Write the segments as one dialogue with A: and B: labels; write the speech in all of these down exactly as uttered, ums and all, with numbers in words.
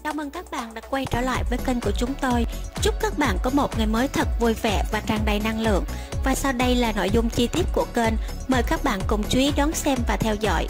A: Chào mừng các bạn đã quay trở lại với kênh của chúng tôi. Chúc các bạn có một ngày mới thật vui vẻ và tràn đầy năng lượng. Và sau đây là nội dung chi tiết của kênh. Mời các bạn cùng chú ý đón xem và theo dõi.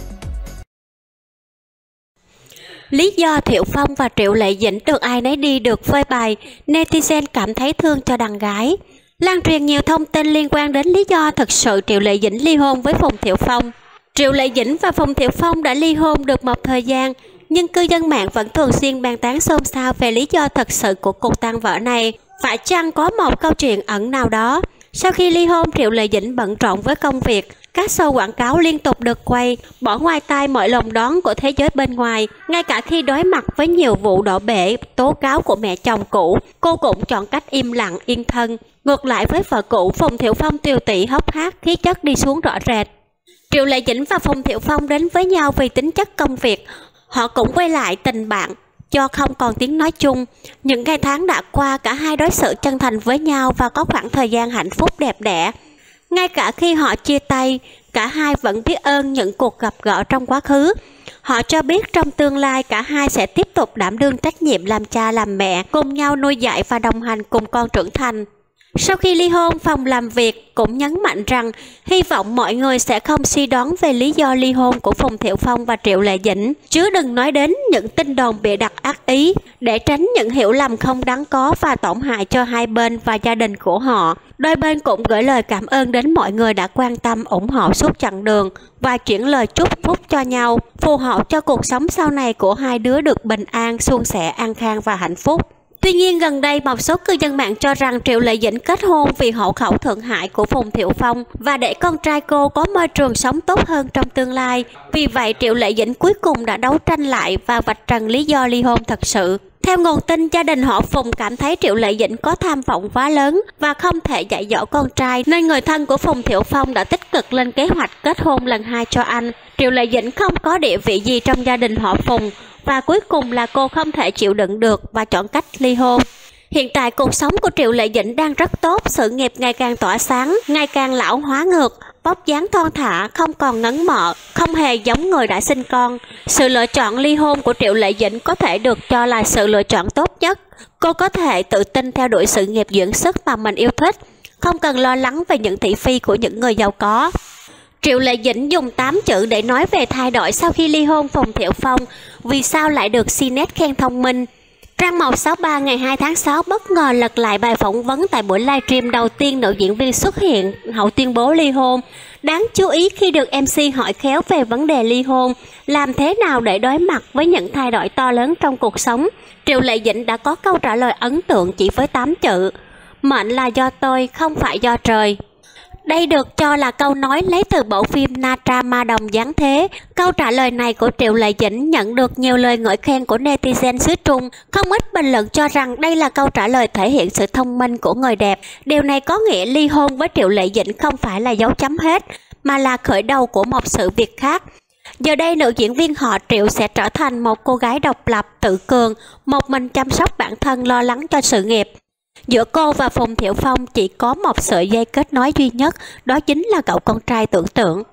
A: Lý do Thiệu Phong và Triệu Lệ Dĩnh được ai nấy đi được phơi bày, netizen cảm thấy thương cho đàn gái. Lan truyền nhiều thông tin liên quan đến lý do thực sự Triệu Lệ Dĩnh ly hôn với Phùng Thiệu Phong. Triệu Lệ Dĩnh và Phùng Thiệu Phong đã ly hôn được một thời gian, nhưng cư dân mạng vẫn thường xuyên bàn tán xôn xao về lý do thật sự của cuộc tan vỡ này. Phải chăng có một câu chuyện ẩn nào đó? Sau khi ly hôn, Triệu Lệ Dĩnh bận rộn với công việc, các show quảng cáo liên tục được quay, bỏ ngoài tai mọi lồng đón của thế giới bên ngoài. Ngay cả khi đối mặt với nhiều vụ đổ bể, tố cáo của mẹ chồng cũ, cô cũng chọn cách im lặng yên thân. Ngược lại với vợ cũ, Phùng Thiệu Phong tiều tụy hốc hác, khí chất đi xuống rõ rệt. Triệu Lệ Dĩnh và Phùng Thiệu Phong đến với nhau vì tính chất công việc. Họ cũng quay lại tình bạn do không còn tiếng nói chung. Những ngày tháng đã qua, cả hai đối xử chân thành với nhau và có khoảng thời gian hạnh phúc đẹp đẽ. Ngay cả khi họ chia tay, cả hai vẫn biết ơn những cuộc gặp gỡ trong quá khứ. Họ cho biết trong tương lai cả hai sẽ tiếp tục đảm đương trách nhiệm làm cha làm mẹ, cùng nhau nuôi dạy và đồng hành cùng con trưởng thành. Sau khi ly hôn, phòng làm việc cũng nhấn mạnh rằng hy vọng mọi người sẽ không suy đoán về lý do ly hôn của Phùng Thiệu Phong và Triệu Lệ Dĩnh, chứ đừng nói đến những tin đồn bịa đặt ác ý, để tránh những hiểu lầm không đáng có và tổn hại cho hai bên và gia đình của họ. Đôi bên cũng gửi lời cảm ơn đến mọi người đã quan tâm, ủng hộ suốt chặng đường và chuyển lời chúc phúc cho nhau, phù hộ cho cuộc sống sau này của hai đứa được bình an, suôn sẻ, an khang và hạnh phúc. Tuy nhiên, gần đây một số cư dân mạng cho rằng Triệu Lệ Dĩnh kết hôn vì hộ khẩu Thượng Hải của Phùng Thiệu Phong và để con trai cô có môi trường sống tốt hơn trong tương lai. Vì vậy, Triệu Lệ Dĩnh cuối cùng đã đấu tranh lại và vạch trần lý do ly hôn thật sự. Theo nguồn tin, gia đình họ Phùng cảm thấy Triệu Lệ Dĩnh có tham vọng quá lớn và không thể dạy dỗ con trai, nên người thân của Phùng Thiệu Phong đã tích cực lên kế hoạch kết hôn lần hai cho anh. Triệu Lệ Dĩnh không có địa vị gì trong gia đình họ Phùng, và cuối cùng là cô không thể chịu đựng được và chọn cách ly hôn. Hiện tại cuộc sống của Triệu Lệ Dĩnh đang rất tốt, sự nghiệp ngày càng tỏa sáng, ngày càng lão hóa ngược, vóc dáng thon thả, không còn ngấn mợ, không hề giống người đã sinh con. Sự lựa chọn ly hôn của Triệu Lệ Dĩnh có thể được cho là sự lựa chọn tốt nhất. Cô có thể tự tin theo đuổi sự nghiệp diễn xuất mà mình yêu thích, không cần lo lắng về những thị phi của những người giàu có. Triệu Lệ Dĩnh dùng tám chữ để nói về thay đổi sau khi ly hôn Phùng Thiệu Phong. Vì sao lại được Cnet khen thông minh? Trang một sáu ba ngày hai tháng sáu bất ngờ lật lại bài phỏng vấn tại buổi livestream đầu tiên nữ diễn viên xuất hiện hậu tuyên bố ly hôn. Đáng chú ý khi được em xê hỏi khéo về vấn đề ly hôn, làm thế nào để đối mặt với những thay đổi to lớn trong cuộc sống, Triệu Lệ Dĩnh đã có câu trả lời ấn tượng chỉ với tám chữ: mệnh là do tôi, không phải do trời. Đây được cho là câu nói lấy từ bộ phim Na Tra Ma Đồng Giáng Thế. Câu trả lời này của Triệu Lệ Dĩnh nhận được nhiều lời ngợi khen của netizen xứ Trung. Không ít bình luận cho rằng đây là câu trả lời thể hiện sự thông minh của người đẹp. Điều này có nghĩa ly hôn với Triệu Lệ Dĩnh không phải là dấu chấm hết, mà là khởi đầu của một sự việc khác. Giờ đây nữ diễn viên họ Triệu sẽ trở thành một cô gái độc lập, tự cường, một mình chăm sóc bản thân, lo lắng cho sự nghiệp. Giữa cô và Phùng Thiệu Phong chỉ có một sợi dây kết nối duy nhất, đó chính là cậu con trai tưởng tượng.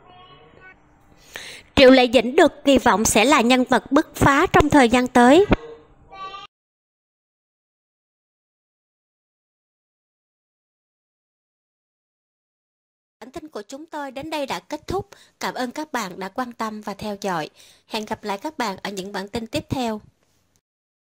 A: Triệu Lệ Dĩnh được kỳ vọng sẽ là nhân vật bứt phá trong thời gian tới. Bản tin của chúng tôi đến đây đã kết thúc. Cảm ơn các bạn đã quan tâm và theo dõi. Hẹn gặp lại các bạn ở những bản tin tiếp theo.